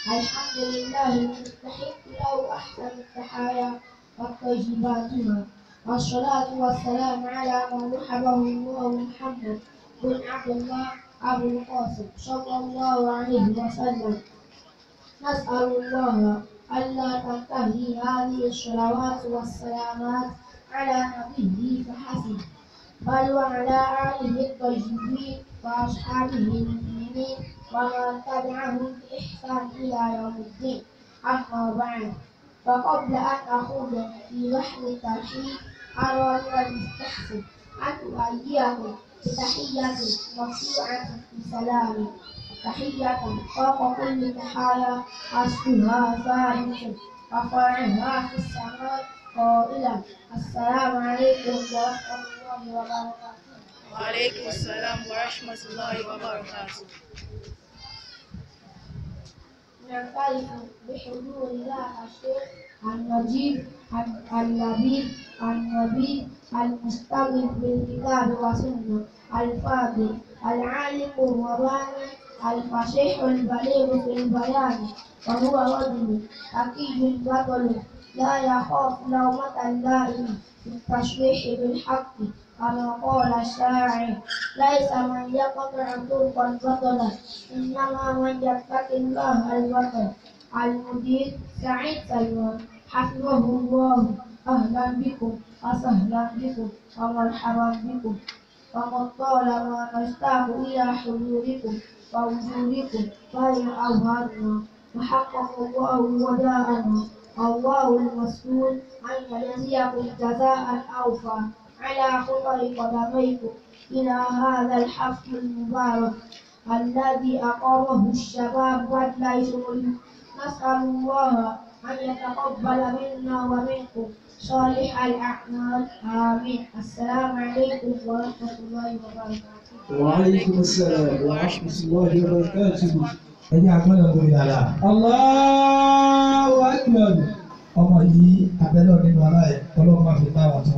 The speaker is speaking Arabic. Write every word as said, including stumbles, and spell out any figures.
الحمد لله المستحق له أحسن التحايا والطيباتها، والصلاة والسلام على من وهبه الله محمد بن عبد الله أبو القاسم صلى الله عليه وسلم. نسأل الله ألا تنتهي هذه الصلوات والسلامات على نبيه فحسب، بل وعلى آله الطيبين وأصحابه المؤمنين ومن تبعهم بإحسان إلى يوم الدين. أما بعد، فقبل أن أخوض في بحر التوحيد أرى من المستحسن أن أحييكم بتحية مشروعة بسلام، تحية فوق كل تحايا أصلها ثابت وفرعها في السماء قائلا: السلام عليكم ورحمة الله وبركاته. وعليكم السلام ورحمة الله وبركاته. نعترف بحضور ذاك الشيخ النجيب اللبيب النبي المستغل بالكتاب والسنة، الفاضل العالم الرباني الفصيح البليغ في البيان، وهو رجل تقي بطل لا يخاف لومة لائم في التصريح بالحق، كما قال الشاعر: ليس من يقطع طرقا بطلا، إنما من يتقي الله البطل. المدير سعيد سلمان حفظه الله، أهلا بكم وسهلا بكم ومرحبا بكم، وقد طالما نشتاق إلى حضوركم ووجودكم بين أظهرنا، وحقق الله وداءنا. الله المسؤول أن يجزيكم جزاء أوفى على خطر قدميكم إلى هذا الحفل المبارك الذي أقامه الشباب والليث. نسأل الله أن يتقبل منا ومنكم صالح الأعمال، آمين. السلام عليكم ورحمة الله وبركاته. وعليكم السلام ورحمة الله وبركاته. ẹni àgbọ̀nà lórí ara Allahu Akbar. ọmọ yìí abẹ́lẹ́ nínú ara ẹ̀ ọlọ́run máa fi bá wa tó.